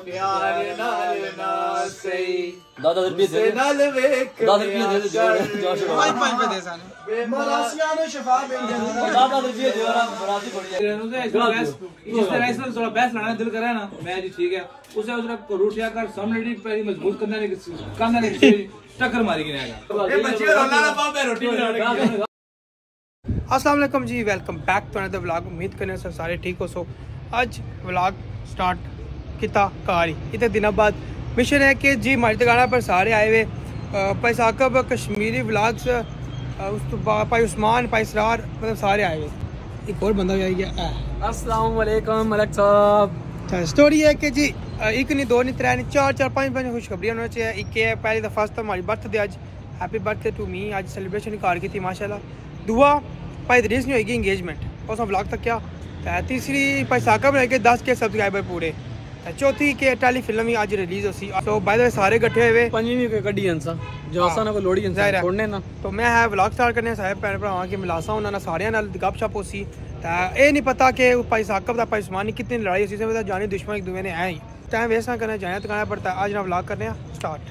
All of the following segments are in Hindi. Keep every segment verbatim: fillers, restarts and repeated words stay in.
प्यार नाल ना सही दादा रुपये दे नाल वेख दादा रुपये दे जोश पाँच पाँच पे दे साने मलासिया ने शफा मिल जाती दादा रुपये दे और बराती पड़ जाए जिस तरह से थोड़ा बैस लड़ाना दिल करे ना मैं जी ठीक है उसे उसरा रूठिया कर सामने डी पैरी मजबूत करना नहीं करना नहीं टक्कर मारी गिनेगा ए बच्चे रोना ना पाओ मैं रोटी बनाने अस्सलाम वालेकुम जी, welcome back to another vlog. उम्मीद करने से सारे ठीक हो। सो आज व्लॉग स्टार्ट किता कारी इतने दिनों बाद मिशन है कि जी हमारी दुकान पर सारे आए हुए भाई साकब कश्मीरी व्लॉग्स, उस तो बाद भाई उस्मान भाई सरार, मतलब सारे आए हुए। एक और बंदा भी आ गया। अस्सलाम वालेकुम मलक साहब। स्टोरी है कि जी एक नहीं दो नहीं त्रै नहीं चार चार पाँच पाँच खुशखबरियां होना चाहिए। एक है पहली दफा फर्स्ट हमारी बर्थडे, आज हैप्पी बर्थडे टू मी। आज सेलिब्रेशन कार की थी माशाल्लाह। दुआ भाई दरीस नहीं होगी इंगेजमेंट और सब व्लॉग तक क्या। तीसरी भाई साकब रह के दस के सब्सक्राइबर पूरे। चौथी के टेली फिल्म ही आज रिलीज होसी। तो बाय द वे सारे इकट्ठे हुए पंजवीं के कड्डी हंसा जो आसा ना को लोड़ी हंसा छोड़ने ना। तो मैं है व्लॉग स्टार्ट करने साहब भैन भरावां के मिलासा उन्होंने सारे नाल गपशप होसी। ये नहीं पता कि भाई साकब का भाई उस्मान कितनी लड़ाई होसी से जानी दुश्मन एक दूसरे ने है ही टाइम वेस्ट ना करना जाना दुकान पड़ता है। आज ना व्लॉग करने स्टार्ट।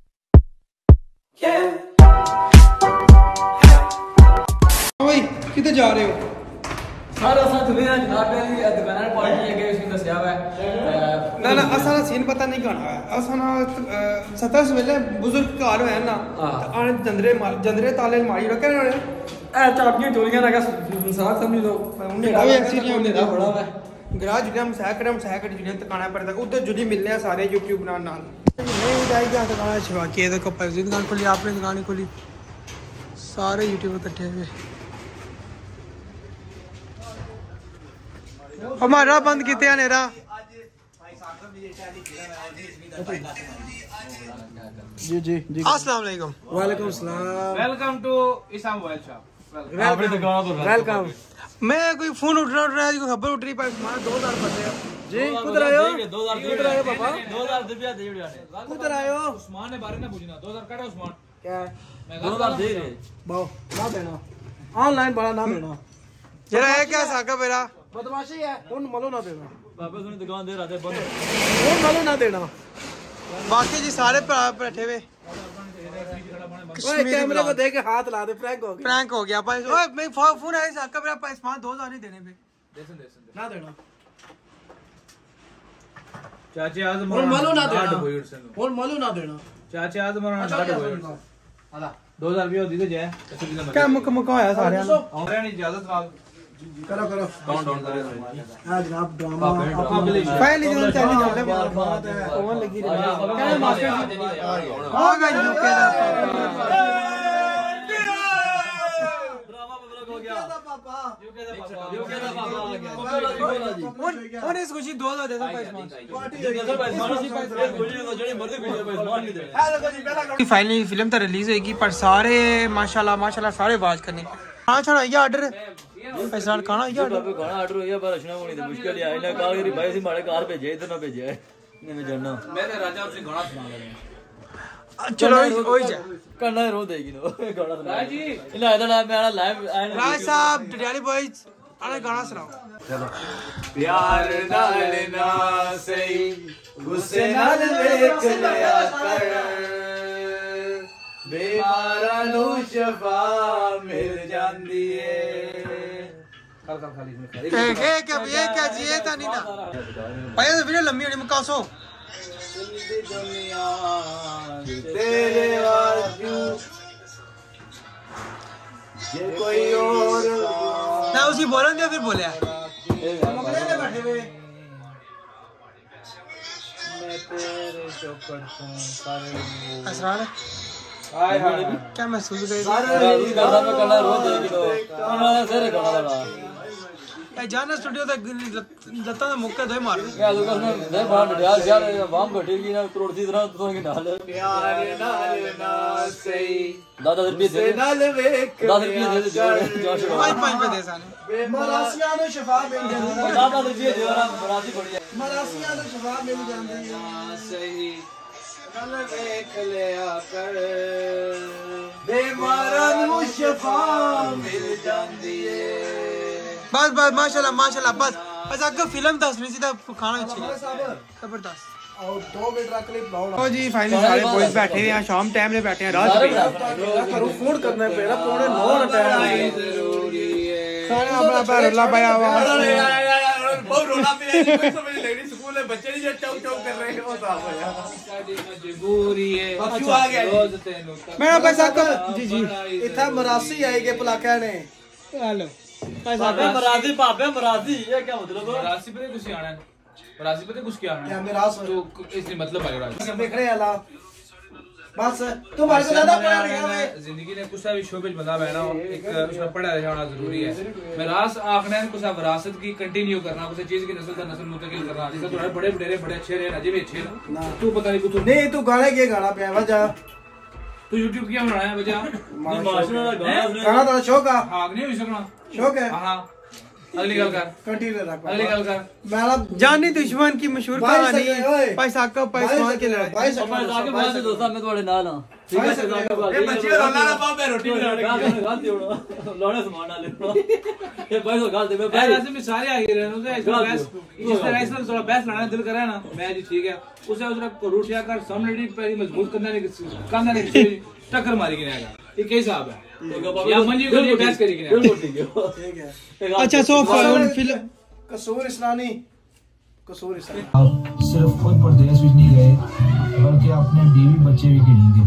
भाई किधर जा रहे हो? सारा साथ में जनाब मेरी दुकान पार्टी है कि उसकी दसया हुआ है ना ना असा ना सीन पता नहीं गाना है। असा ना सत्तर से पहले बुजुर्ग घर है ना आने जंदरे जंदरे ताले मारी रखे ना ए चाबियां चोरियां लगा साथ समझ लो उन्हें भी एक्सीडेंट होने दा बड़ा है। गराज जुलिया मसाकरम मसाकर जुलिया दुकान पर तक उधर जुली मिलने सारे यूट्यूब नाल नाल नहीं जाएगा दुकान छिपा के देखो पैसे दुकान खोली आपने दुकान खोली सारे यूट्यूबर इकट्ठे हुए। हमारा बंद किते हैं नेरा जी जी जी। अस्सलाम वालेकुम। वालेकुम सलाम। Welcome to Isa mobile shop. आपने दुकान पर वेलकम। मैं कोई फोन उठ रहा उठ रहा है कोई खबर उठ रही पर हमारा दो हजार बचे जी। कुधर आयो दो हजार कुधर आयो पापा दो हजार रुपया दे दिया ने कुधर आयो उस्मान ने बारे में पूछना दो हजार काटा उस्मान क्या दो हजार दे रहे बाओ ना देना ऑनलाइन बड़ा ना देना जरा है क्या साका मेरा बदमाशी है उन मलो ना देना वापस उन्हें दुकान दे रहा था बंद उन मलो ना देना। बाकी जी सारे बैठे हुए कैमरे को देख के हाथ ला दे। प्रैंक हो गया प्रैंक हो गया भाई। ओए मैं फोन है साका मेरा पैसा दो हजार नहीं देने पे देसन देसन ना देना चाचे आज और मलो ना देना और मलो ना देना चाचे आज मरना डाट होयो आला दो हजार रुपया दी तो जाए क्या मुक मुक होया सारे और नहीं इजाजत नाल करो करो काउंट डाउन करे आज जनाब ड्रामा पहले जो चैलेंज चल रहा है बात है ओवन लगी रही क्या मास्टर आ गए यूके दा ड्रामा ब्लॉग हो गया पापा यूके दा पापा यूके दा पापा आ गया और इस खुशी दो दो दे दो पैसे पार्टी दे पैसे मानो सी पैसे गोली को जड़ी मर्द को पैसे मान नहीं दे। फाइनली फिल्म तो रिलीज होगी पर सारे माशाल्लाह माशाल्लाह सारे आवाज करने खाना छाना ये ऑर्डर पैसा खाना ये ऑर्डर पे खाना ऑर्डर होया पर रचना होनी तो मुश्किल है। इन्हें कहा कि भाई से मारे कार भेजे इधर ना भेजे नहीं मैं जानना मैंने राजा उसे गाना सुना लगे चलो ओई जा करना रो देगी नो गाना सुना जी इन्हें इधर ना मैं लाइव राज साहब डडियाली बॉयज आने गाना सुनाओ। चलो प्यार नाल ना सही गुस्से नाल वेख लिया कर बेमारा नु शफा मिल जांदी है। कर कर खाली इसमें खाली एक एक एक क्या जी ये तो नहीं ना भाई ये वीडियो लंबी होनी मुकासो दुनिया तेरे आजू ये कोई और ना उसी बोलन दिया फिर बोले मैं तेरे चौकट को सारे असरार हाय हाय क्या महसूस कर ये गाना में करना रो देगी नो उन्होंने सारे गाना लगा ए जाना स्टूडियो तक लत्ता ने मुक्के दे मार क्या दुकान में दे बाहर यार यार वाम घटेगी ना करोड़ सी तरह तो के नाल प्यार नाल ना सही दादा रुपये दे नाल वेख दादा रुपये दे जोश पाँच पाँच पे दे साने मलासिया ने शफा मिल जाती दादा रुपये दे और बराती पड़ जाए मलासिया ने शफा मिल जाती है सही नाल वेख लिया कर बेमारा नु शफा मिल जाती है। बस बस माशाल्लाह माशाल्लाह बस बस अगर फिल्म दस नहीं सीधा खाना चाहिए जबरदस्त और दो मिनट रख ली बनाओ तो जी फाइनली सारे बॉयज बैठे हुए हैं, शाम टाइम में बैठे हैं, रात में करो फोन करना पेड़ा पौने नौ टाइम सारे अपना पैर अल्लाह पाया हुआ बहुत रोना पे है, कोई समझ नहीं लग रही, स्कूल में बच्चे नहीं जो चौक चौक कर रहे हैं वो साफ हो गया। मजबूरी है बच्चू आ गया रोज तेनू मेरा पैसा कब जी जी इतना मरासी आएगी पलाका ने हेलो पैसा पापे मराठी पापे मराठी ये क्या मतलब है? राशि पे कुछ आना है, राशि पे कुछ क्या आना क्या है मिरास तो इसलिए मतलब आएगा राशि देख रहे अल्लाह बस तुम्हारे को ज्यादा पढ़ा नहीं है जिंदगी ने कुछ भी शोबे बंदा बैठा हो एक उसका पढ़ा रहना जरूरी है। मिरास आखने कुछ विरासत की कंटिन्यू करना, कुछ चीज की नस्ल का नस्ल मुंतकिल करना, जैसे तुम्हारे बड़े बड़े बड़े अच्छे रहे अजय भी अच्छे ना तू पता नहीं कुछ नहीं तू गाने के गाना पे वजह तू यूट्यूब क्या बनाया है बजा माशाल्लाह गाना उसने गाना तो शौक है हाँ नहीं हो सकना शौक है हाँ अगली गल कर कंटिन्यू रख अगली गल कर मेरा जानी दुश्मन की मशहूर भाई कहानी सके, ओए। पैसा कब पैसा के लड़ाई भाई और मैं जाके बाहर से दोस्ता मैं तुम्हारे नाल हां ठीक है भाई जाके ये बच्चे रोना ना पाओ, मैं रोटी बना रही हूं। गाल दे उड़ा लौड़े सामान डाले ये भाई तो गाल दे मैं भाई ऐसे में सारे आ गए रहने तो ऐसा बस जिस तरह ऐसा थोड़ा बस लड़ाना दिल करे ना मैं जी ठीक है उसे उसरा रूठिया कर सामने डी पहली मजबूत करना नहीं करना नहीं टक्कर मारी कि नहीं ये कैसा हिसाब है या मंजी को लिए बहस करी कि नहीं बिल्कुल ठीक है ठीक है अच्छा सो फिल्म फिल्म कसूर इस्लानी कसूर इस्लानी आप सिर्फ खुद परदेश भी नहीं गए बल्कि अपने बीवी बच्चे भी गिनी गए।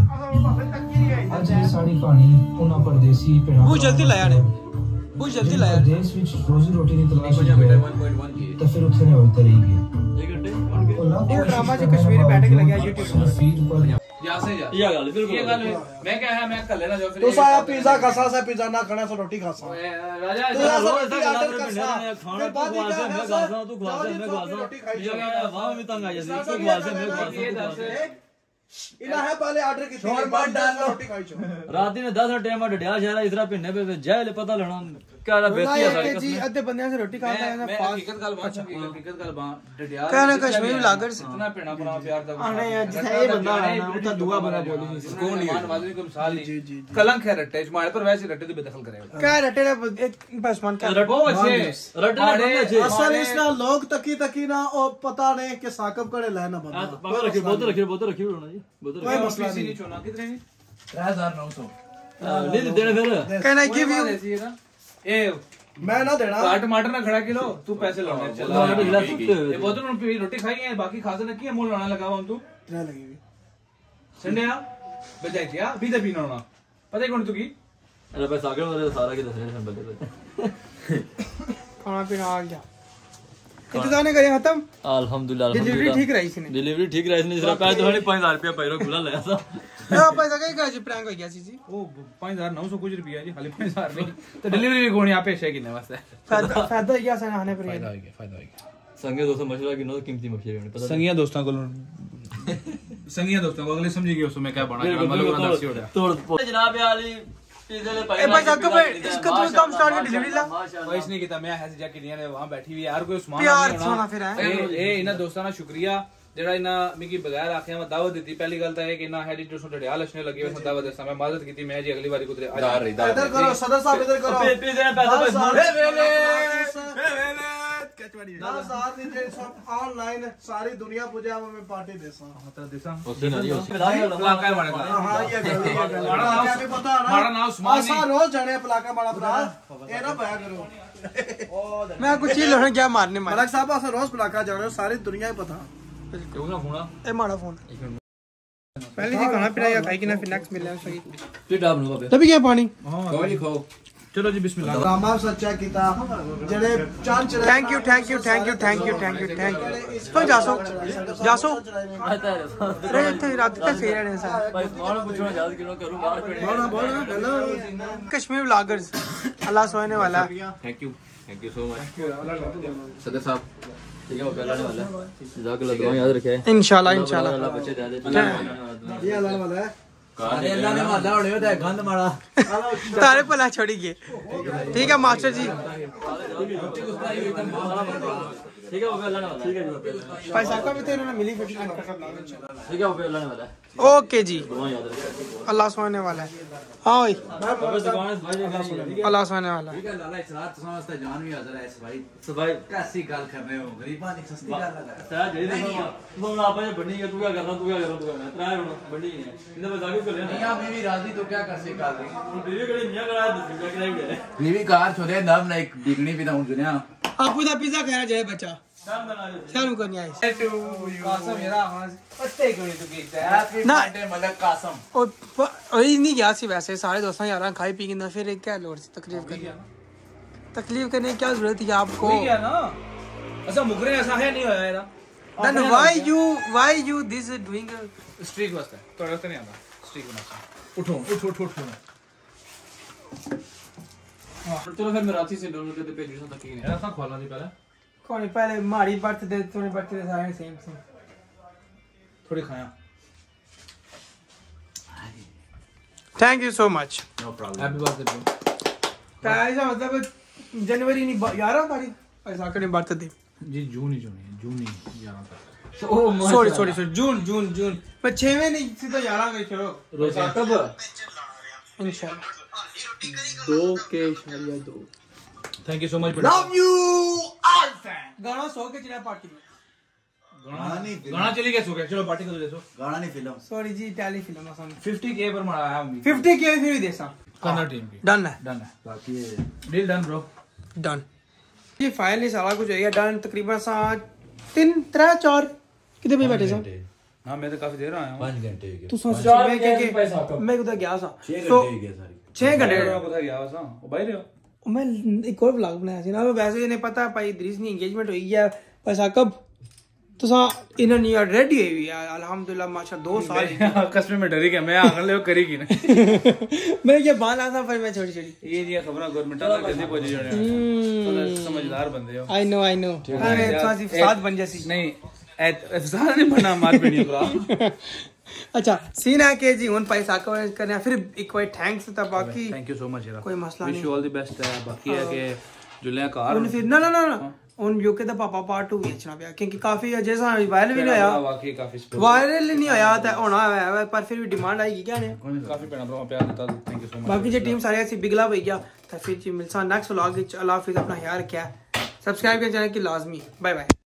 आज ये सारी कहानी उन्हें परदेसी वो जल्दी लाया ने वो जल्दी लाया परदेश विच रोजी रोटी की तलाश में गए तो फिर उत्थे ने होते रही गए। ये ड्रामा जो कश्मीरी बैठक लगा YouTube फीड पर यहाँ से जा ये गाल बिल्कुल ये गल मैं क्या है मैं कर लेना जो फिर तू साया पिज्जा खासा से पिज्जा ना खाना से रोटी खासा राजा तू रोज रोज ऐसा ऐसा गाल ऑर्डर कर करसा खाना तो फिर बाद खुआ से मैं गासा तू खुआ से मैं गासा ये वहां भी तंग आ जाती तू खुआ से मैं गासा इना है पहले ऑर्डर की छोड़ मत डाल रोटी खाई छो रात दिन दस टाइम डडिया शहरा इसरा पिन्ने पे जैल पता लेना क्या रा बेती है सारी जी अद्धे बंदे से रोटी खाता है ना मैं फास्ट हकीकत गल बात हकीकत गल बात डडियाल कहना कश्मीरी व्लॉगर्स इतना पेड़ा बना प्यार दा अरे यार जिसे ये बंदा है ना वो तो दुआ बना बोली नहीं सुकून नहीं वाली को मिसाल नहीं कलंक है रट्टे मारे पर वैसे रट्टे तो बेदखल करेगा क्या रटे ने एक बसमान का बहुत अच्छे रटने बंदे छे असल इसना लोग तकी तकी ना और पता नहीं कि साकब करे लेना बंदा पापा रखियो बोतल रखियो बोतल रखियो ना जी बोतल कोई मसला नहीं नहीं छोना कितने नहीं तीन हज़ार नौ सौ नहीं देने फिर can I give you a मैं ना देना काट टमाटर ना खड़ा किलो तू पैसे लौटे चल ना गिला सकते हो ये बोतल में रोटी खाई है बाकी खासे ना की मोल लाना लगा हम तू इतना लगेगी संडे आ बजाई दिया बीदा पीना होना पता है कौन तू की अरे बस आगे वाले सारा के दस रहे बल्ले खाना पीना आ गया कितने करे खत्म अल्हम्दुलिल्लाह डिलीवरी ठीक रही इसने डिलीवरी ठीक रही इसने जरा पैसे थोड़ी पाँच हजार रुपया पैरो खुला लाया था हां पैसा कहीं का जी प्रैंक हो गया सी जी ओ पाँच हज़ार नौ सौ कुछ रुपया जी खाली पाँच हज़ार नहीं तो डिलीवरी भी कोनी आप पेश है कितने वास्ते फायदा फायदा हो गया सने आने पर फायदा हो गया फायदा हो गया संगे दोस्तों मशवरा की नो कीमती मछली होने पता संगिया दोस्तों को संगिया दोस्तों को अगले समझेगी उसमें मैं क्या बना तोड़ जनाब आली पिज़्ज़ा ले ए भाई साहब कब इसका तो काम स्टार्ट कर डिलीवरी ला कोई नहीं किया मैं ऐसे जाके नहीं है वहां बैठी हुई यार कोई उस्मान प्यार सोना फिर है ए ए इना दोस्तां दा शुक्रिया जेड़ा इना मिकी बगैर आखे मैं दावत दी पहली गल तो है कि इना हेडी जो डडियाल लछने लगे मैं दावत देसा मैं मदद की मैं जी अगली बारी कुतरे इधर करो सदर साहब इधर करो पिज़्ज़ा पैसा पैसा दस साल नहीं दे सब ऑनलाइन सारी दुनिया पूजा में पार्टी देसा मतलब देसा उससे नहीं पलाका मारे का हां ये गलती है मारा नाम क्या भी पता ना मारा नाम उस्मान आसा रोज जाने पलाका मारा भरा ए ना भया करो मैं कुछ चीज लेने क्या मारने मार मलक साहब आसा रोज पलाका जाने सारी दुनिया ही पता क्यों ना फोना ए मारा फोन पहले जी खाना पीना या खाई कि ना फिर नेक्स्ट मिलने हैं सही फिर डाब नो बाबे तभी क्या पानी कोई नहीं खाओ चलो जी बिस्मिल्लाह रामा सच्चा कीता जेड़े चांद चले thank you thank you thank you thank you thank you thank you तो जासो जासो अरे इतने रात तक सही रहने सा भाई कौन पूछना याद क्यों करूं बाहर बोला बोला हेलो कश्मीर व्लॉगर्स अल्लाह सोने वाला thank you thank you so much सदर साहब ठीक है वो पहला वाला है जज़ाकल्लाह दुआ याद रखे इंशाल्लाह इंशाल्लाह अल्लाह बच्चे दे दे ये अल्लाह वाला है अरे अल्लाह ने माला होने होता है गंद मारा तारे पला छोड़ी गए ठीक है मास्टर जी ठीक है वो पे अल्लाह ने वाला ठीक है जी भाई साहब भी तो इन्होंने मिली फिफ्टी कर सकता हूं। ठीक है वो पे अल्लाह ने वाला है ओके जी दुआ याद रखिए अल्लाह सुभाने वाला है। हाँ भाई बस दुकान है भाई अल्लाह सुभाने वाला है। ठीक है लाला इस रात समझता जान भी हाजिर है इस भाई भाई कैसी गल कर रहे हो गरीबा ने सस्ती गल लगा सर जे देखो तुम आप ये बनी है तू क्या कर रहा तू क्या कर रहा तू क्या ट्राई बनी है इन्हें बता के कर लेना मियां बीवी राजी तो क्या कर से कर बीवी कड़ी मियां करा दूसरी क्या कराई बीवी कार छोड़े नम ना एक बिगनी भी ना उन दुनिया आपको तो पिज्जा खाना चाहिए बच्चा काम बना शर्म करनी आई कासम मेरा आवाज पत्ते क्यों नहीं तू कीता है हैप्पी ना। बर्थडे मलक कासम और वही नहीं गया सी वैसे सारे दोस्तों यार खाई पी के फिर एक क्या लोड सी तकलीफ करनी तकलीफ करने की क्या जरूरत है आपको। हो गया ना ऐसा मुकरे ऐसा है नहीं होया यार then why you why you this is doing a streak वास्ते तो रास्ते नहीं आता स्ट्रीक बनाता उठो उठ उठ उठ चलो फिर मैं रांची से दोनों के पे जूसा तक ही यार ऐसा खोलना थी पहले कौन पहले मारी बर्थडे तूने बर्थडे सारे सेम सेम थोड़ी खाया thank you so much. No problem happy birthday ऐसा मतलब जनवरी नहीं ग्यारह तारीख ऐसा करें बर्थडे जी जून ही जून ही जून ही ग्यारह तक sorry sorry sorry June June June पर छवें नहीं सीधा ग्यारह में चलो रोज कब इंशाल्लाह दो के इशारिया दो thank you so much love you all fan गाना सो के चला पार्टी में गाना नहीं गाना चली गया सो गया चलो पार्टी कर ले सो गाना नहीं film sorry Zee tele film आसान फिफ्टी के पर मारा है उम्मीद फिफ्टी के फिर भी देसा करना टीम की डन है डन है बाकी डील डन ब्रो डन ये फाइनली सारा कुछ हो गया डन तकरीबन सा तीन त्रै चार कितने बजे बैठे सा हां मैं तो काफी देर आया हूं पाँच घंटे हो गए तू सोच चार मैं बजे के पैसा कम। मैं उधर गया सा छह तो घंटे हो गए सारी छह घंटे मैं पता गया सा ओ भाई रे मैं एक और ब्लॉग बनाया सी ना वैसे नहीं पता भाई इदरीस नहीं एंगेजमेंट हुई है पैसा कब तो सा इन्हें नहीं रेडी हुई है अल्हम्दुलिल्लाह माशा दो साल कसम में डरी गया मैं आगन ले करेगी ना मैं ये बाला था पर मैं छोटी छोटी ये जी खबर गवर्नमेंट वाला जल्दी पहुंच जाने समझदार बंदे हो आई नो आई नो अरे सासी साथ बन जैसी नहीं अफसाना नहीं बना मार पे नहीं करा अच्छा सीन है के जी उन पैसा का करने फिर एक बार थैंक्स था बाकी थैंक यू सो मच यार कोई मसला विश नहीं यू ऑल द बेस्ट है बाकी है कि जुलिया कार उन फिर ना ना ना ना उन यूके दा पापा पार्ट टू बेचना पिया क्योंकि काफी जैसा वायरल भी नहीं आया वाकई काफी वायरल नहीं आया था होना है पर फिर भी डिमांड आएगी क्या ने काफी पेना ब्रो प्यार देता थैंक यू सो मच बाकी जो टीम सारी ऐसी बिगला हो गया तो फिर जी मिलसा नेक्स्ट व्लॉग विच अल्लाह हाफिज अपना ख्याल रखिया सब्सक्राइब कर चैनल की लाजमी बाय बाय।